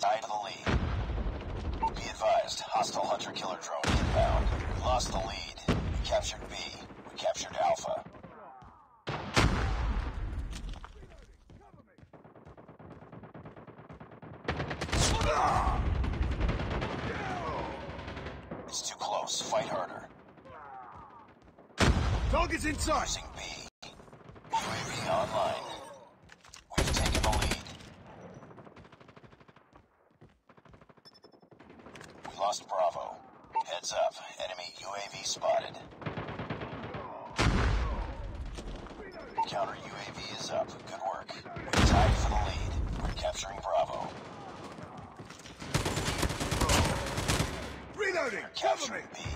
tied to the lead. Be advised, hostile hunter-killer drone inbound. We lost the lead. We captured B. We captured Alpha. It's too close. Fight harder. Target's inside. Losing B. UAV online. We've taken the lead. We lost Bravo. Heads up. Enemy UAV spotted. Counter UAV is up. Good work. We're tied for the lead. We're capturing Bravo. Reloading. We're capturing B.